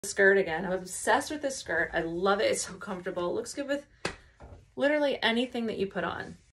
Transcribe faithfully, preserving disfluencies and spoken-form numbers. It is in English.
skirt again. I'm obsessed with this skirt. I love it. It's so comfortable. It looks good with literally anything that you put on.